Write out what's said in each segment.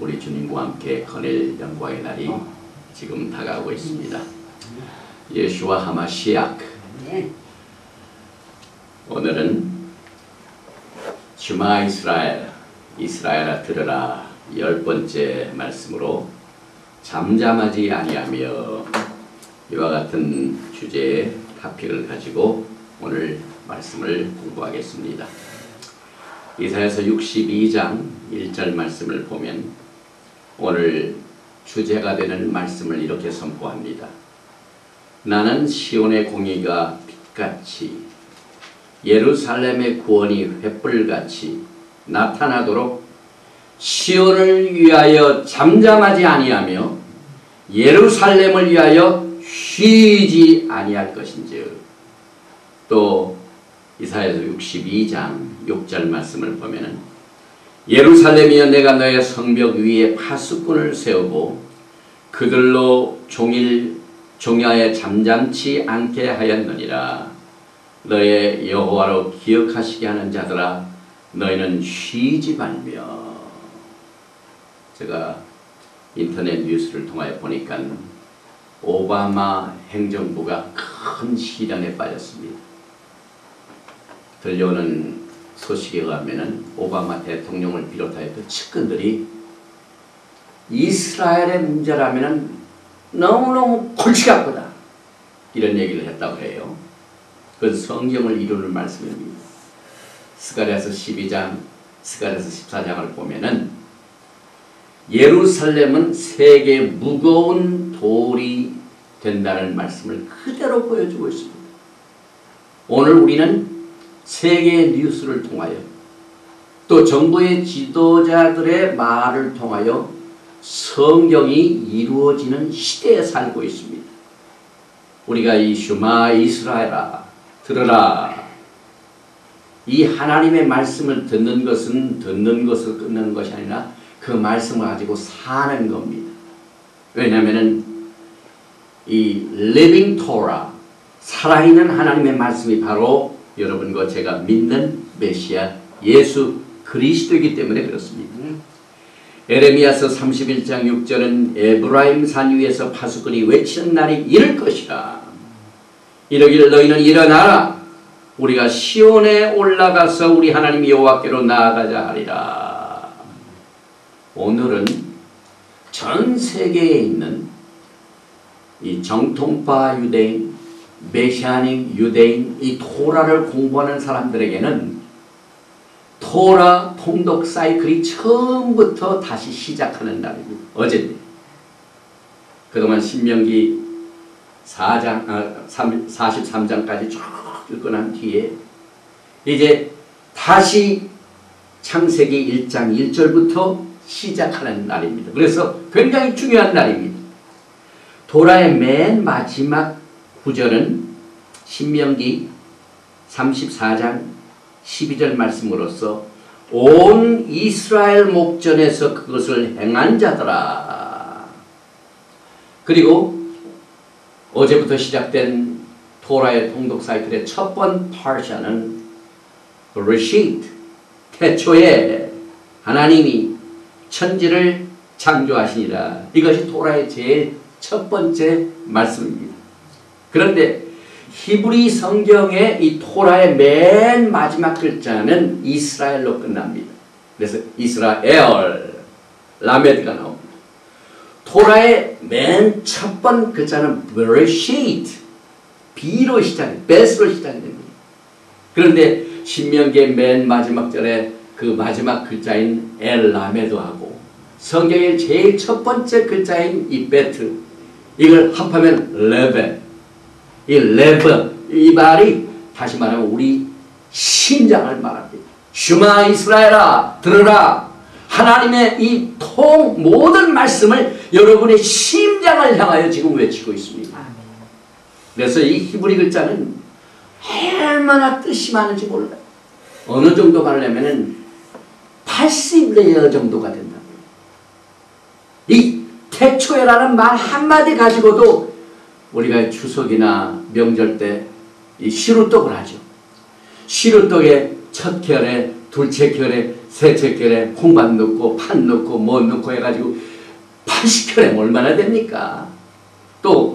우리 주님과 함께 거닐 영광의 날이 지금 다가오고 있습니다. 예수와 하마시약. 오늘은 슈마 이스라엘, 이스라엘아 들으라 10번째 말씀으로 잠잠하지 아니하며 이와 같은 주제의 토픽을 가지고 오늘 말씀을 공부하겠습니다. 이사야서 62장 1절 말씀을 보면 오늘 주제가 되는 말씀을 이렇게 선포합니다. 나는 시온의 공의가 빛같이 예루살렘의 구원이 횃불같이 나타나도록 시온을 위하여 잠잠하지 아니하며 예루살렘을 위하여 쉬지 아니할 것인즉. 또 이사야서 62장 6절 말씀을 보면은 예루살렘이여 내가 너의 성벽 위에 파수꾼을 세우고 그들로 종야에 잠잠치 않게 하였느니라. 너의 여호와로 기억하시게 하는 자들아 너희는 쉬지 말며. 제가 인터넷 뉴스를 통하여 보니까 오바마 행정부가 큰 시련에 빠졌습니다. 들려오는 소식에 의하면 오바마 대통령을 비롯하여 그 측근들이 이스라엘의 문제라면 너무너무 골치가 아프다 이런 얘기를 했다고 해요. 그건 성경을 이루는 말씀입니다. 스가랴서 12장, 스가랴서 14장을 보면은 예루살렘은 세계 무거운 돌이 된다는 말씀을 그대로 보여주고 있습니다. 오늘 우리는 세계 뉴스를 통하여 또 정부의 지도자들의 말을 통하여 성경이 이루어지는 시대에 살고 있습니다. 우리가 이 슈마 이스라엘아 들으라, 이 하나님의 말씀을 듣는 것은 듣는 것을 끝내는 것이 아니라 그 말씀을 가지고 사는 겁니다. 왜냐하면 이 living Torah, 살아있는 하나님의 말씀이 바로 여러분과 제가 믿는 메시아 예수 그리스도이기 때문에 그렇습니다. 에레미야서 31장 6절은 에브라임 산 위에서 파수꾼이 외치는 날이 이를 것이라. 이러기를 너희는 일어나라. 우리가 시온에 올라가서 우리 하나님 여호와께로 나아가자 하리라. 오늘은 전 세계에 있는 이 정통파 유대인, 메시아닉 유대인, 이 토라를 공부하는 사람들에게는 토라 통독 사이클이 처음부터 다시 시작하는 날입니다. 어제입니다. 그동안 신명기 43장까지 쭉 읽고 난 뒤에 이제 다시 창세기 1장 1절부터 시작하는 날입니다. 그래서 굉장히 중요한 날입니다. 토라의 맨 마지막 구절은 신명기 34장 12절 말씀으로서 온 이스라엘 목전에서 그것을 행한 자더라. 그리고 어제부터 시작된 토라의 통독 사이클의 첫 번 파샤는 레시트, 태초에 하나님이 천지를 창조하시니라. 이것이 토라의 제일 첫 번째 말씀입니다. 그런데 히브리 성경의 이 토라의 맨 마지막 글자는 이스라엘로 끝납니다. 그래서 이스라엘, 라메드가 나옵니다. 토라의 맨 첫 번 글자는 베레시트, B로 시작해, 베스로 시작됩니다. 그런데 신명기의 맨 마지막 절에 그 마지막 글자인 엘 라메드하고 성경의 제일 첫 번째 글자인 이 베트, 이걸 합하면 레베, 이 레베, 이 말이 다시 말하면 우리 심장을 말합니다. 슈마 이스라엘아 들으라. 하나님의 이 모든 말씀을 여러분의 심장을 향하여 지금 외치고 있습니다. 그래서 이 히브리 글자는 얼마나 뜻이 많은지 몰라요. 어느 정도 말하려면 80레이어 정도가 된다. 이 태초에라는 말 한마디 가지고도 우리가 추석이나 명절 때 이 시루떡을 하죠. 시루떡의 첫 결에 둘째 결에 셋째 결에 홍밥 넣고 판 넣고 뭐 넣고 해가지고 80결에 얼마나 됩니까? 또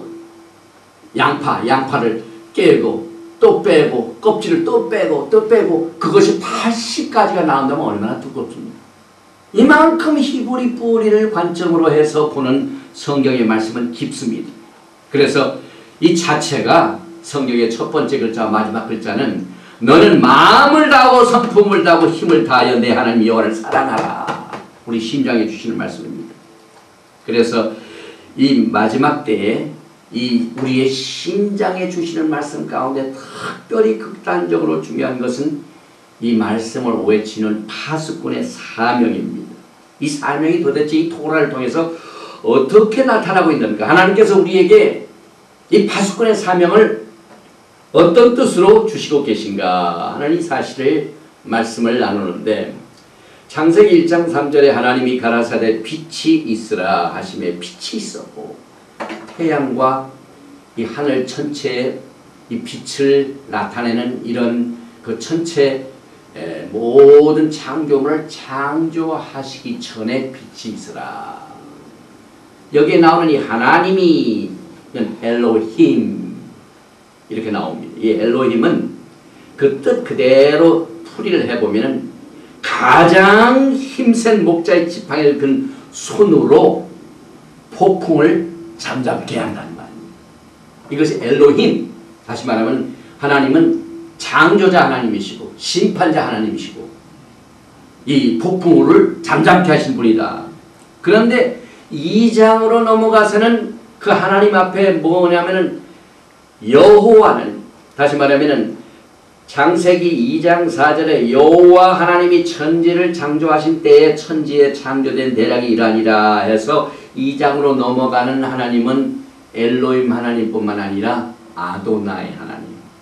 양파를 깨고 또 빼고 껍질을 또 빼고 그것이 80가지가 나온다면 얼마나 두껍습니까? 이만큼 히브리 뿌리를 관점으로 해서 보는 성경의 말씀은 깊습니다. 그래서 이 자체가 성경의 첫 번째 글자와 마지막 글자는 너는 마음을 다하고 성품을 다하고 힘을 다하여 내 하나님 여호와를 사랑하라. 우리 심장에 주시는 말씀입니다. 그래서 이 마지막 때에 이 우리의 심장에 주시는 말씀 가운데 특별히 극단적으로 중요한 것은 이 말씀을 외치는 파수꾼의 사명입니다. 이 사명이 도대체 이 토라를 통해서 어떻게 나타나고 있는가? 하나님께서 우리에게 이 파수꾼의 사명을 어떤 뜻으로 주시고 계신가 하는 이 사실을 말씀을 나누는데 창세기 1장 3절에 하나님이 가라사대 빛이 있으라 하심에 빛이 있었고 태양과 이 하늘 전체에 이 빛을 나타내는 이런 그 전체 모든 창조물을 창조하시기 전에 빛이 있으라. 여기에 나오는 이 하나님이 엘로힘 이렇게 나옵니다. 이 엘로힘은 그 뜻 그대로 풀이를 해보면 가장 힘센 목자의 지팡이를 든 손으로 폭풍을 잠잠케 한다는 말입니다. 이것이 엘로힘. 다시 말하면 하나님은 창조자 하나님이시고 심판자 하나님이시고 이 폭풍우를 잠잠케 하신 분이다. 그런데 2장으로 넘어가서는 그 하나님 앞에 뭐냐면은 여호와는 다시 말하면은 창세기 2장 4절에 여호와 하나님이 천지를 창조하신 때에 천지에 창조된 대략이 이러하니라 해서 2장으로 넘어가는 하나님은 엘로힘 하나님뿐만 아니라 아도나이 하나님.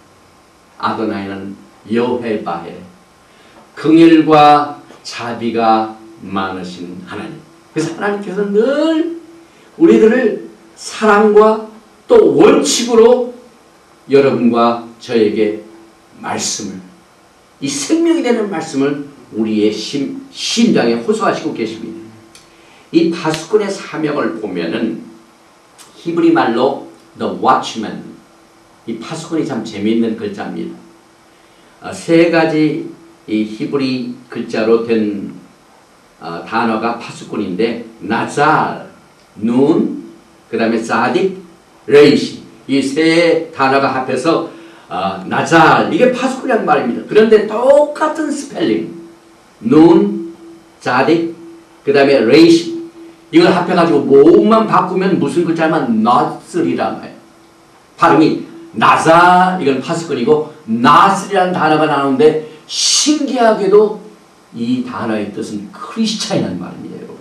아도나이는 여헤바헤 긍휼과 자비가 많으신 하나님. 그래서 하나님께서 늘 우리들을 사랑과 또 원칙으로 여러분과 저에게 말씀을 이 생명이 되는 말씀을 우리의 심장에 호소하시고 계십니다. 이 파수꾼의 사명을 보면은 히브리 말로 the watchman 이 파수꾼이 참 재미있는 글자입니다. 세 가지 이 히브리 글자로 된 단어가 파수꾼인데 나잘, 눈, 그 다음에 사딕, 레이시 이 세 단어가 합해서 나잘 이게 파수꾼이란 말입니다. 그런데 똑같은 스펠링 눈, 사딕, 그 다음에 레이시 이걸 합해가지고 모음만 바꾸면 무슨 글자만 나슬이란 말이에요. 발음이 나잘 이건 파수꾼이고 나슬이라는 단어가 나오는데 신기하게도 이 단어의 뜻은 크리스찬이라는 말입니다. 여러분.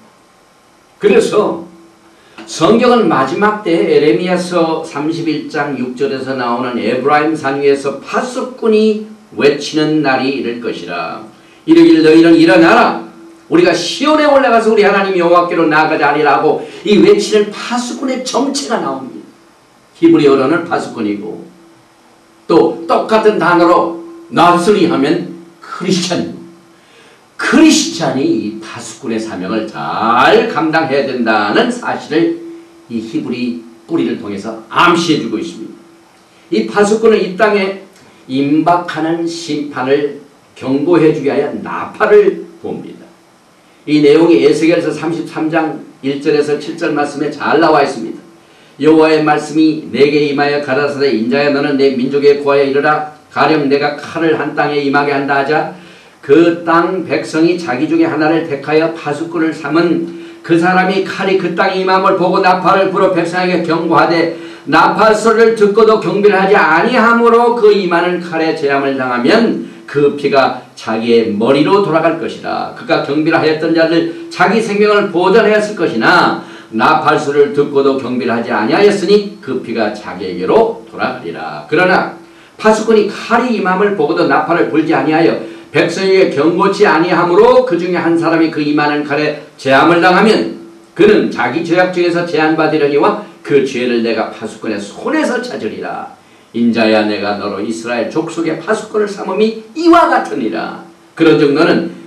그래서 성경은 마지막 때 에레미야서 31장 6절에서 나오는 에브라임 산 위에서 파수꾼이 외치는 날이 이를 것이라. 이르기를 너희는 일어나라. 우리가 시온에 올라가서 우리 하나님 여호와께로 나아가자 하리라고 이 외치는 파수꾼의 정체가 나옵니다. 히브리어로는 파수꾼이고 또 똑같은 단어로 나스리 하면 크리스찬이고 크리스찬이 이 파수꾼의 사명을 잘 감당해야 된다는 사실을 이 히브리 뿌리를 통해서 암시해주고 있습니다. 이 파수꾼은 이 땅에 임박하는 심판을 경고해주기 위하여 나팔을 봅니다. 이 내용이 에스겔서 33장 1절에서 7절 말씀에 잘 나와 있습니다. 여호와의 말씀이 내게 임하여 가라사대 인자야 너는 내 민족에 구하여 이르라 가령 내가 칼을 한 땅에 임하게 한다 하자 그 땅 백성이 자기 중에 하나를 택하여 파수꾼을 삼은 그 사람이 칼이 그 땅에 임함을 보고 나팔을 불어 백성에게 경고하되 나팔 소리를 듣고도 경비를 하지 아니함으로 그 임하는 칼에 재함을 당하면 그 피가 자기의 머리로 돌아갈 것이라. 그가 경비를 하였던 자들 자기 생명을 보존하였을 것이나 나팔 소리를 듣고도 경비를 하지 아니하였으니 그 피가 자기에게로 돌아가리라. 그러나 파수꾼이 칼이 임함을 보고도 나팔을 불지 아니하여 백성에게 경고치 아니하므로 그 중에 한 사람이 그 임하는 칼에 재함을 당하면 그는 자기 죄악 중에서 제한받으려니와 그 죄를 내가 파수꾼의 손에서 찾으리라. 인자야 내가 너로 이스라엘 족속의 파수꾼을 삼음이 이와 같으니라. 그런즉 너는